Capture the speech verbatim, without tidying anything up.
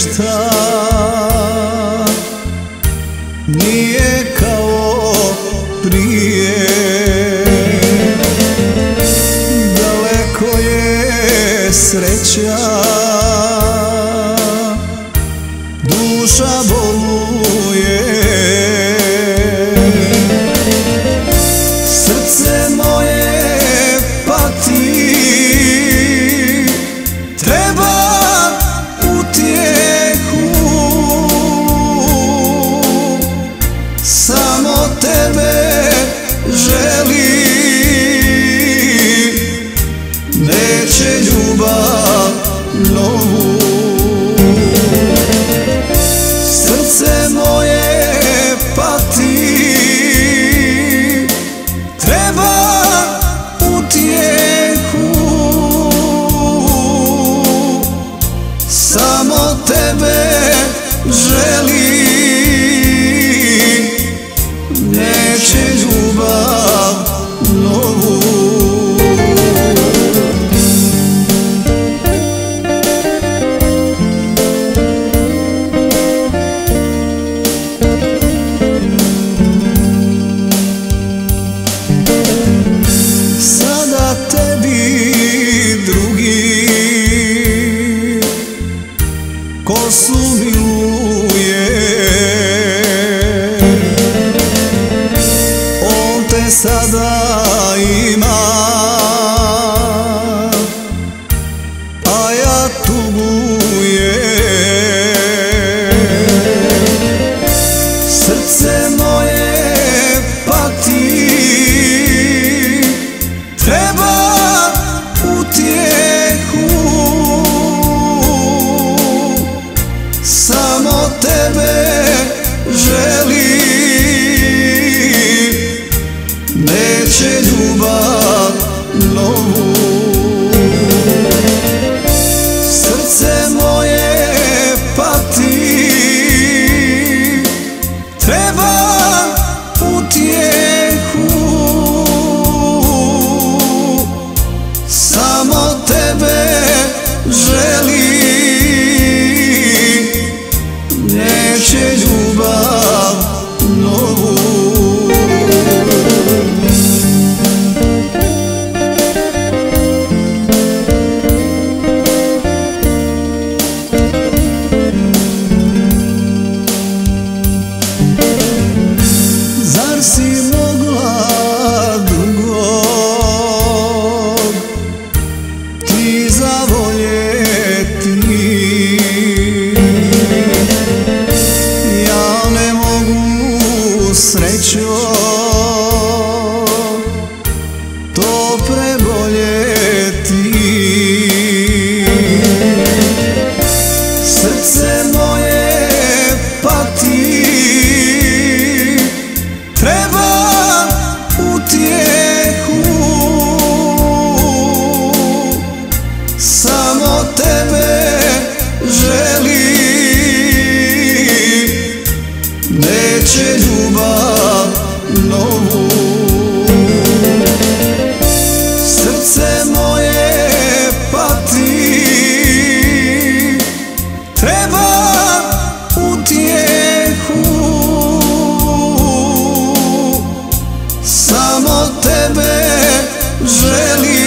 ništa nije kao prije. Daleko je sreća, duša boluje. Srce moje pati, treba utjehu, samo tebe želi, neće ljubav novu. Srce moje pati, treba utjehu, samo tebe želi, neće ljubav novu. Sada tebi drugi kosu miluje, on te sada ima, a ja tugujem. Srce moje pati, treba utjehu, samo tebe želi, neće ljubav novu. Srce moje pati, treba utjehu, samo tebe želi, neće ljubav novu. Zar si mogla drugog ti zavoljeti? Ja ne mogu, srećo, to preboljeti. Srce moje pati, treba utjehu, samo tebe želi, neće ljubav novu. Srce moje pati, treba utjehu, samo tebe želi,